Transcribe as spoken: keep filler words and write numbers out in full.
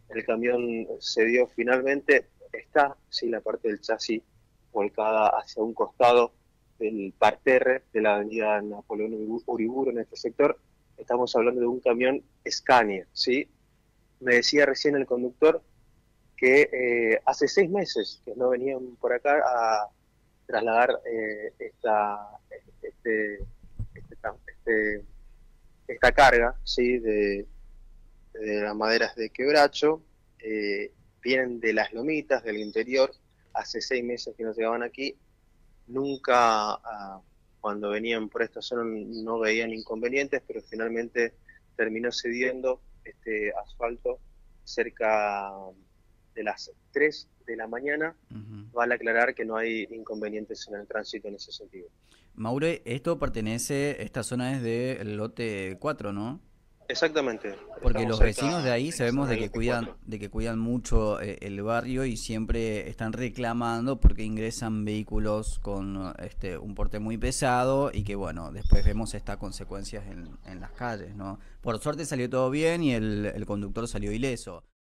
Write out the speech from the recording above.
El camión se dio finalmente, está, sí, la parte del chasis volcada hacia un costado del parterre de la avenida Napoleón Uriburu en este sector. Estamos hablando de un camión Scania, ¿sí? Me decía recién el conductor que eh, hace seis meses que no venían por acá a trasladar eh, esta, este, este, este, esta carga, ¿sí? de, de las maderas de quebracho, eh, vienen de las lomitas, del interior, hace seis meses que no llegaban aquí, nunca uh, cuando venían por esta zona no veían inconvenientes, pero finalmente terminó cediendo este asfalto cerca de las tres de la mañana. Ujú. Vale aclarar que no hay inconvenientes en el tránsito en ese sentido. Maure, esto pertenece, esta zona es del lote cuatro, ¿no? Exactamente, Porque estamos los cerca vecinos de ahí de la sabemos zona de del que lote cuidan, cuatro. de que cuidan mucho eh, el barrio y siempre están reclamando porque ingresan vehículos con este un porte muy pesado y que bueno, después vemos estas consecuencias en, en las calles, ¿no? Por suerte salió todo bien y el, el conductor salió ileso.